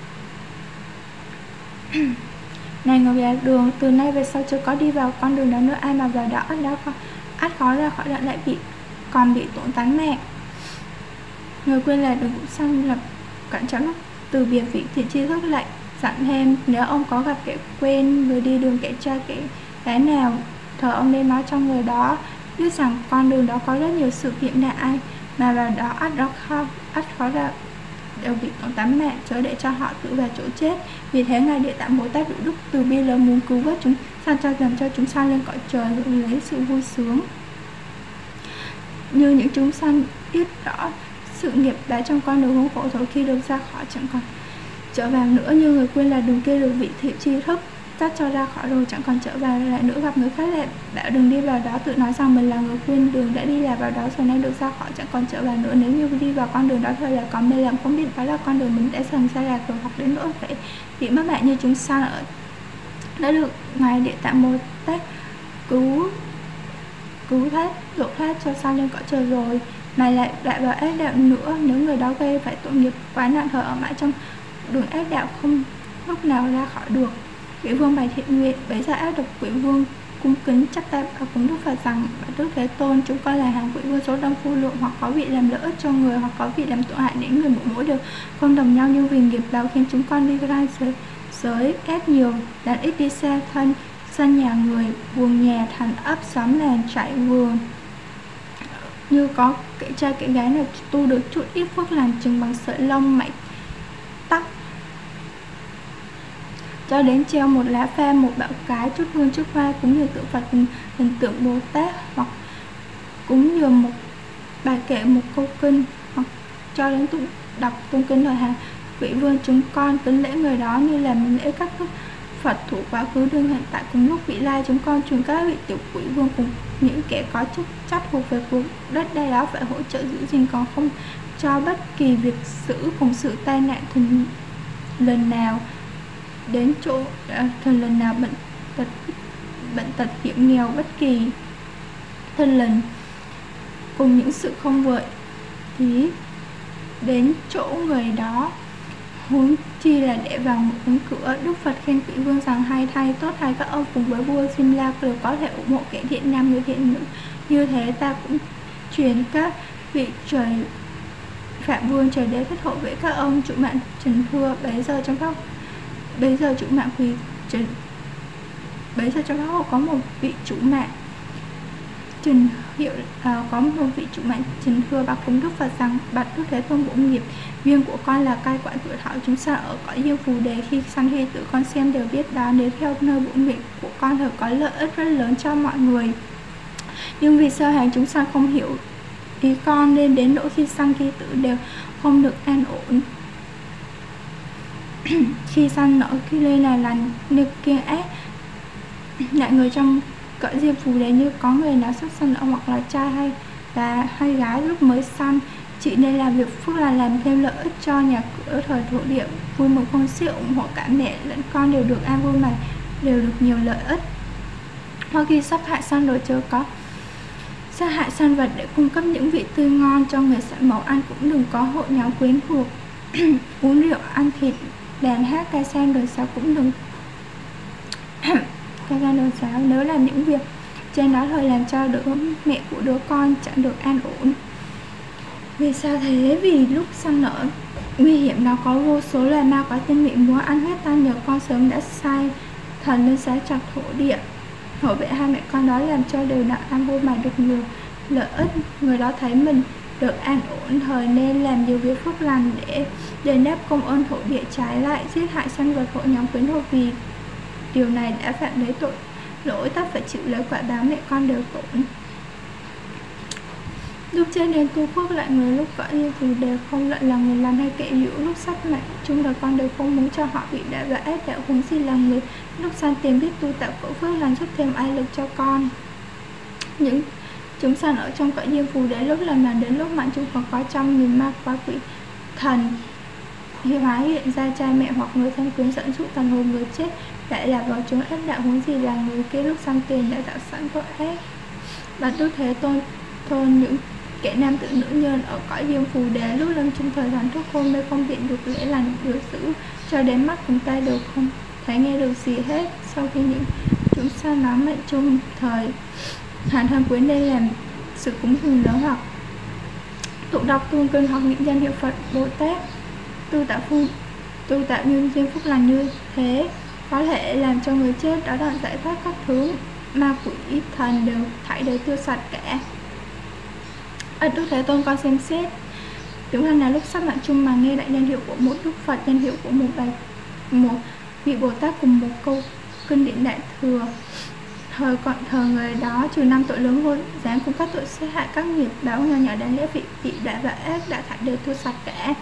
Này người lạc đường, từ nay về sau chưa có đi vào con đường đó nữa, ai mà vào đó ắt khó ra khỏi đó, lại còn bị tổn tán mạng. Người quên là đường cũng xong lập cẩn trọng từ biệt. Vị thị chi thức lại dặn thêm: Nếu ông có gặp kẻ quên, người đi đường, kẻ trai, kẻ gái nào thờ ông nên nói cho người đó biết rằng con đường đó có rất nhiều sự hiểm nạn, ai mà vào đó ắt khó ra đều bị tổn tán mạng, chớ để cho họ tự vào chỗ chết. Vì thế ngài Địa Tạng Bồ Tát đủ đức từ bi lớn muốn cứu vớt chúng sanh, cho làm cho chúng sanh lên cõi trời lấy sự vui sướng. Như những chúng sanh biết rõ sự nghiệp đã trong con đường hướng khổ rồi, khi được ra khỏi chẳng còn trở vào nữa. Như người quên là đường kia được vị thị tri thức dắt cho ra khỏi rồi, chẳng còn trở vào lại nữa. Gặp người khác lại bảo đừng đi vào đó, tự nói rằng mình là người quên đường đã đi là vào đó rồi, nay được ra khỏi chẳng còn trở vào nữa. Nếu như đi vào con đường đó thôi là còn mê lầm, không biết đó là con đường mình đã dần sai lạc rồi, hoặc đến nỗi phải bị mất mạng như chúng sanh ở đã được ngài Địa Tạng Bồ Tát cứu thoát độ thoát cho sanh lên cõi trời rồi, mà lại đại vào ác đạo nữa. Nếu người đó gây phải tội nghiệp quá nặng, thờ ở mãi trong đường ác đạo, không lúc nào ra khỏi được. Quỷ vương bày thiện nguyện. Bấy giờ ác độc quỷ vương cung kính chắp tay vào cúng Đức Phật rằng: Bạch Đức Thế Tôn, chúng con là hàng quỷ vương số đông phu lượng, hoặc có vị làm lợi ích cho người, hoặc có vị làm tổn hại đến người, mỗi đều không đồng nhau, nhưng vì nghiệp báo khiến chúng con đi ra giới ác nhiều, đàn ít đi xa thân sân nhà người, buồng nhà, thành ấp, xóm làng, trại vườn. Như có kẻ trai kẻ gái nào tu được chút ít phước lành chừng bằng sợi lông mảy tóc, cho đến treo một lá pha, một bão cái, chút hương, chút hoa, cúng dường tượng Phật, hình tượng Bồ Tát, hoặc cúng dường một bài kệ, một câu kinh, hoặc cho đến tụng đọc tôn kinh lời hàng quỷ vương, chúng con kính lễ người đó như là mình lễ các Phật thủ quá khứ đương hiện tại. Cùng lúc vị lai, chúng con truyền các vị tiểu quỷ vương cùng những kẻ có chức trách thuộc về cuộc đất đai đó phải hỗ trợ giữ gìn, còn không cho bất kỳ việc xử cùng sự tai nạn thường lần nào đến chỗ thường lần nào bệnh tật hiểm nghèo bất kỳ thân lần cùng những sự không vợi tí đến chỗ người đó, huống chi là để vào một cánh cửa. Đức Phật khen Quỷ Vương rằng hay thay, tốt thay các ông cùng với vua Simla đều có thể ủng hộ kẻ thiện nam người thiện nữ. Như thế ta cũng truyền các vị trời Phạm Vương trời đế thất hộ với các ông. Chủ mạng Trần thưa bấy giờ trong chủ mạng Quỳ Trần, bấy giờ trong pháp hộ có một vị chủ mạng Trần hiệu có một vị chủ mạng Trần thưa bạch cùng Đức Phật rằng: bạch Đức Thế Tôn, bổ nghiệp duyên của con là cai quản tuổi thọ chúng sanh ở cõi diêm phù đề. Khi sanh khi tự con xem đều biết đó, nếu theo nơi bổn nguyện của con thật có lợi ích rất lớn cho mọi người. Nhưng vì sơ hàng chúng sanh không hiểu ý con, nên đến nỗi khi sanh khi tử đều không được an ổn. Khi sanh nở khi lên là lành nên kiêng ác. Lại người trong cõi diêm phù đề như có người nào xuất sanh hoặc là trai hay gái lúc mới sanh, chỉ nên làm việc phước là làm thêm lợi ích cho nhà cửa thời thổ địa, vui mừng không xiết, ủng hộ cả mẹ lẫn con đều được an vui mà đều được nhiều lợi ích. Hoặc khi sắp hại sanh rồi chưa có sát hại sanh vật để cung cấp những vị tươi ngon cho người sẵn mẫu ăn, cũng đừng có hội nhóm quyến thuộc uống rượu ăn thịt đàn hát ca sen đời sau cũng đừng ca sen đời sau. Nếu làm những việc trên đó thời làm cho đứa mẹ của đứa con chẳng được an ổn. Vì sao thế? Vì lúc sanh nở nguy hiểm đó có vô số loài ma quái tinh mị muốn ăn huyết tan nhờ con sớm đã sai thần lên xá chặt thổ địa hộ vệ hai mẹ con đó, làm cho đều đặn an vui mà được nhiều lợi ích. Người đó thấy mình được an ổn thời nên làm nhiều việc phước lành để đền đáp công ơn thổ địa, trái lại giết hại sanh vật hội nhóm quyến thuộc. Vì điều này đã phạm lấy tội lỗi, tất phải chịu lấy quả báo, mẹ con đều tổn. Lúc trên đến tu phước lại người lúc cõi diêm phù đều không luận là người làm hay kẻ dữ, lúc sắp mạng chung đời con đều không muốn cho họ bị đã và ác đạo, huống gì là người lúc sanh tiền biết tu tạo cõi phước làm giúp thêm ai lực cho con. Những chúng sanh ở trong cõi diêm phù để lúc làm đến lúc mạng chung còn có trăm nghìn ma quái quỷ thần hóa hiện ra cha mẹ hoặc người thân quyến dẫn dụ tần hồn người chết lại là vào chốn ác đạo, huống gì là người kia lúc sanh tiền đã tạo sẵn tội ác. Bạch Đức Thế Tôn, những kẻ nam tử nữ nhân ở cõi diêm phù đề lúc lâm chung thời thần thuốc hôn mê không biện được lễ lành được giữ, cho đến mắt cùng tay đều không thấy nghe được gì hết. Sau khi những chúng sanh nói mệnh chung thời hàn thân quyến nên làm sự cúng dường lớn hoặc tụng đọc tuôn kinh hoặc những danh hiệu Phật Bồ Tát tu tạo nhân duyên phúc lành, như thế có thể làm cho người chết đó đoạn giải thoát các thứ ma quỷ thần đều tiêu sạch cả. Đức Thế Tôn, con xem xét chúng sanh nào lúc sắp mạng chung mà nghe đại danh hiệu của một Đức Phật, danh hiệu của một vị Bồ Tát cùng một câu kinh điển đại thừa, thờ người đó trừ 5 tội lớn vô gián cùng các tội sát hại các nghiệp báo nhỏ nhỏ đáng lẽ vị đại và ác đã thải đều tiêu sạch cả.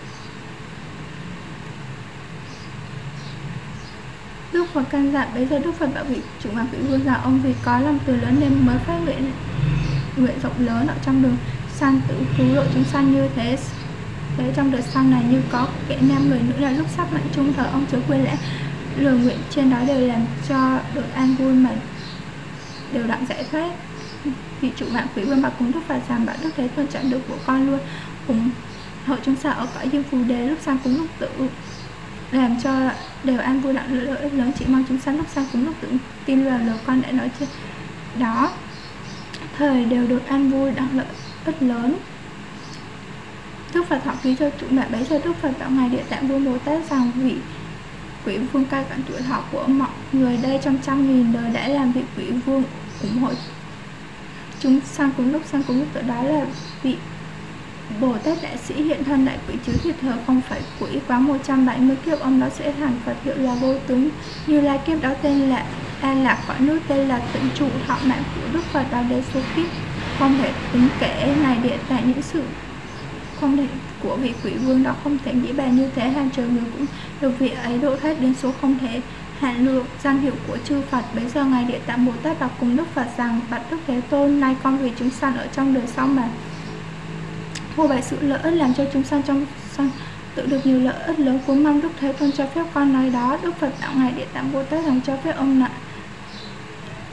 Đức Phật căn dặn. Bấy giờ Đức Phật bảo vị chủ mạng Quỷ Vương rằng: ông vì có lòng từ lớn nên mới phát nguyện rộng lớn ở trong đường sanh tử cứu độ chúng sanh như thế. Thế trong đời sau này như có kẻ nam người nữ là lúc sắp mạng chung thờ ông chớ quên lẽ lời nguyện trên đó đều làm cho được an vui mà đều đặng giải thoát. Vị chủ mạng Quỷ Vương bảo cùng Đức Phật rằng: bảo Đức Thế Tôn chẳng được của con luôn cùng hội chúng sanh ở cõi diêm phù đề lúc sanh cùng lúc tử làm cho đều an vui đặng lợi ích lớn, chỉ mong chúng sanh lúc sanh cùng lúc tử tin vào lời con đã nói trên đó thời đều được an vui đặng lợi ích lớn. Đức Phật thọ ký cho chủ mạng. Bấy giờ Đức Phật bảo ngài Địa Tạng Vương Bồ Tát rằng: vị Quỷ Vương cai quản tuổi thọ của mọi người đây trong 100.000 đời đã làm vị Quỷ Vương ủng hộ chúng sanh cùng lúc tử, đó là vị Bồ Tát Đại Sĩ hiện thân đại quỷ chứ thì thờ không phải quỷ. Quá 170 kiếp ông đó sẽ thành Phật, hiệu là Vô Tướng. Như Lai kiếp đó tên là An Lạc, cõi nước tên là Tịnh Trụ. Thọ mạng của Đức Phật đó đến số kiếp không thể tính kể. Này Địa Tạng, những sự không thể của vị Quỷ Vương đó không thể nghĩ bàn, như thế hàng trời người cũng được vị ấy độ thoát đến số không thể hạn lượng. Danh hiệu của chư Phật. Bấy giờ ngài Địa Tạng Bồ Tát bảo cùng Đức Phật rằng: bạch Đức Thế Tôn, nay con vì chúng sanh ở trong đời sau mà vô bại sự lợi ích làm cho chúng sanh trong sanh tự được nhiều lợi ích lớn, cuốn mong Đức Thế Tôn cho phép con nói đó. Đức Phật bảo ngài Địa Tạng Bồ Tát rằng: cho phép ông lại.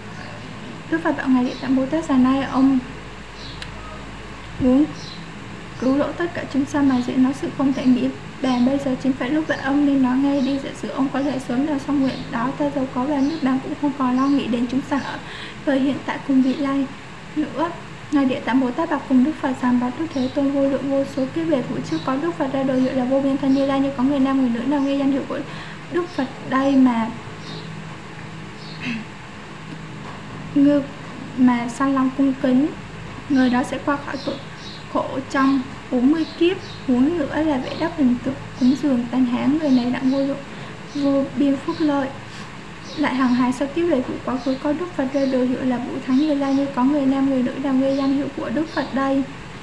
Đức Phật bảo ngài Địa Tạng Bồ Tát rằng: nay ông muốn cứu độ tất cả chúng sanh mà diễn nói sự không thể nghĩ bàn. Bây giờ chính phải lúc vậy ông nên nói ngay đi. Giả sử ông có thể sớm nào xong nguyện đó, ta giàu có và nước bàn cũng không còn lo nghĩ đến chúng sanh ở thời hiện tại cùng vị lai nữa. Ngài Địa Tạng Bồ Tát bảo cùng Đức Phật rằng: Bạch Đức Thế Tôn, vô lượng vô số kiếp về thủ trước có Đức Phật ra đời hiệu là vô biên thân Như Lai, như có người nam người nữ nào nghe danh hiệu của Đức Phật đây mà sanh lòng cung kính, người đó sẽ qua khỏi tội khổ trong 40 kiếp. Huống nữa là vẽ đắp hình tượng cúng dường Tần Hán, người này đặng vô lượng vô biên phúc lợi. Lại hàng hải sau kiếp về thủ quá khứ có Đức Phật ra đời hiệu là Vũ Thắng Như Lai, như có người nam người nữ nào nghe danh hiệu của Đức Phật đây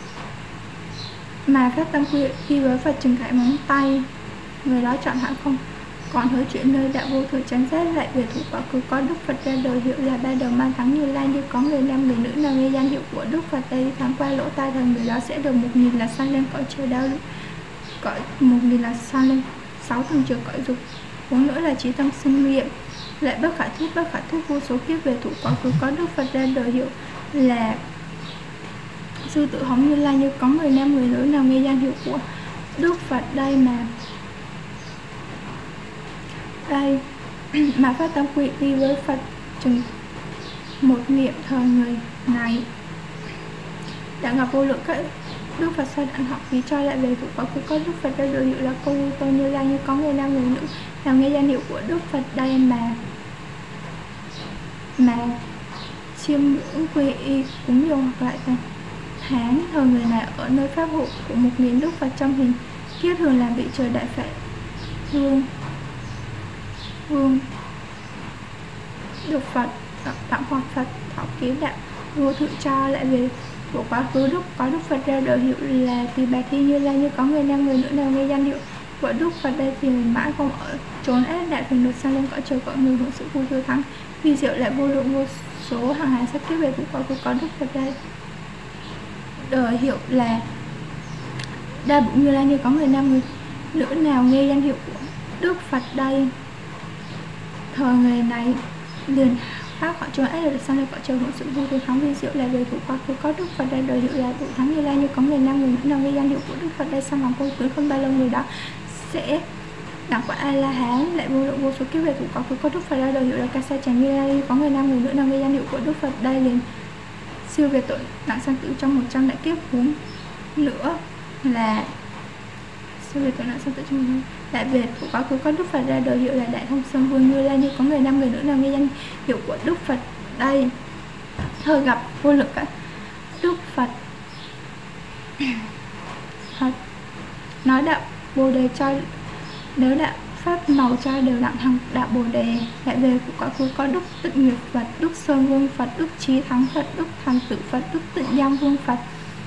mà phát tâm quy khi với Phật trừng khải móng tay, người đó chọn hẳn không còn hứa chuyện nơi đạo vô thượng chánh giác. Lại về thủ quá khứ có Đức Phật ra đời hiệu là Ba Đầu Man Thắng Như Lai, như có người nam người nữ nào nghe danh hiệu của Đức Phật đây tháng qua lỗ tai thần, người đó sẽ được 1000 là sanh lên cõi trời đau, cõi 1000 là sanh lên 6 tầng trời cõi dục. Huống nữa là trí tâm sinh nghiệm. Lại bất khả thuyết vô số kiếp về thủ quá khứ có Đức Phật ra đời hiệu là Sư Tử Hống Như Lai, như có người nam người nữ nào nghe danh hiệu của Đức Phật đây mà phát tâm quy y với Phật chừng một niệm thời người này đã gặp vô lượng các Đức Phật sau đặng học vì cho. Lại về thủ quá khứ có Đức Phật ra đời hiệu là Cô Lưu Tôn Như Lai, như có người nam người nữ nào nghe danh hiệu của Đức Phật đây mà chiêm ngưỡng quy y cúng dường hoặc lại Tần Hán. Thời người này ở nơi pháp hộ của 1000 Đức Phật trong hình kiếp, thường làm vị trời đại phệ vương được Phật tặng hoặc Phật thọ ký đạo vô thượng cho. Lại về của quá khứ có Đức Phật ra đời hiệu là Tỳ Bà Thi Như Lai, như có người nam người nữ nào nghe danh hiệu của Đức Phật đây thì mãi không ở trốn ác đại thường được sang lên cõi trời cõi người hưởng sự vui tươi thắng vì diệu. Lại vô lượng vô số hàng hải sắc kiếp về của quá khứ có Đức Phật đây đời hiệu là Đa Bụng Như Lai, như có người nam người nữ nào nghe danh hiệu của Đức Phật đây. Thời người này liền phát khỏi trốn ác được sang lên cõi trời hưởng sự vui tươi thắng vi diệu. Là về thủ quá khứ có Đức Phật ra đời hiệu là Vũ Thắng Như Lai, như có người nam người nữ nào nghe danh hiệu của Đức Phật đây sang lòng cô cưới không bao lâu, người đó sẽ đặng quả A La Hán. Lại vô lượng vô số kiếp về thủ quá khứ có Đức Phật ra đời hiệu là Ca Sa Chàng Như Lai, như có người nam người nữ nào nghe danh hiệu của Đức Phật đây liền siêu về tội nặng sanh tử trong 100 đại kiếp. Huống nữa là siêu về tội nặng sanh tử trong 100. Lại về thủ quá khứ có Đức Phật ra đời hiệu là Đại Thông Sơn Vương Như Lai, như có người nam người nữ nào nghe danh hiệu của Đức Phật đây. Thời gặp vô lượng các Đức Phật nói đạo Bồ Đề cho nếu đạo pháp màu cho đều đặng thằng đạo Bồ Đề. Lại về của quá khứ có Đức Tịnh Nguyệt Phật, Đức Sơn Vương Phật, Đức Trí Thắng Phật, Đức Thành Tử Phật, Đức Tịnh Giang Vương Phật,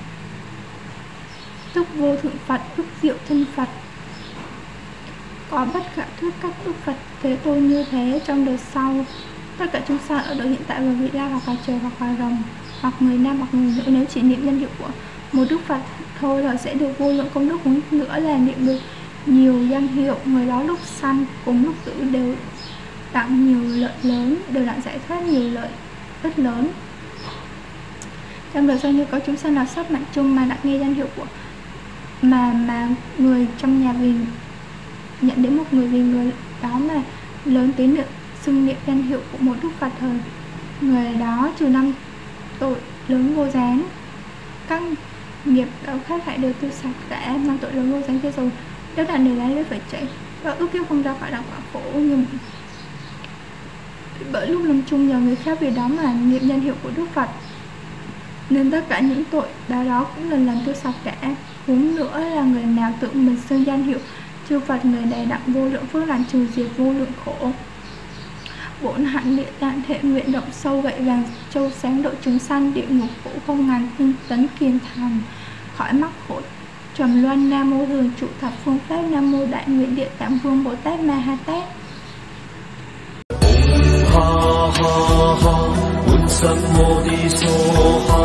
Đức Vô Thượng Phật, Đức Diệu Thân Phật. Có bất khả thuyết các Đức Phật Thế Tôn như thế trong đời sau. Tất cả chúng sanh ở đời hiện tại và vị lai hoặc là trời hoặc là rồng hoặc người nam hoặc người nữ, nếu chỉ niệm danh hiệu của một Đức Phật thôi là sẽ được vô lượng công đức. Huống nữa là niệm được nhiều danh hiệu, người đó lúc sanh cùng lúc tử đều đặng nhiều lợi lớn, đều đặng giải thoát nhiều lợi ích lớn. Trong đời sau như có chúng sanh nào sắp mạnh chung mà đặng nghe danh hiệu của mà người trong nhà vì nhận đến một người vì người đó mà lớn tiếng được xưng niệm danh hiệu của một Đức Phật, thời người đó trừ 5 tội lớn vô gián, các nghiệp đạo khác hại đều tiêu sạch cả. 5 tội lớn vô gián kia rồi nếu đàn để lấy phải chạy và ước kiếp không ra khỏi đạo quả khổ, nhưng bởi lúc lâm chung nhờ người khác vì đó mà niệm danh hiệu của Đức Phật nên tất cả những tội đó cũng lần tiêu sạch cả. Huống nữa là người nào tự mình xưng danh hiệu chư Phật, người này đặng vô lượng phước lành trừ diệt vô lượng khổ. Bổn hạnh địa tạng thể nguyện động sâu gậy vàng châu sáng độ chúng sanh địa ngục khổ không ngàn tinh tấn kiên thành khỏi mắc khổ trầm luân. Nam mô thường trụ thập phương pháp. Nam mô đại nguyện địa tạng vương Bồ Tát Ma Ha Tát. Ha ha ha,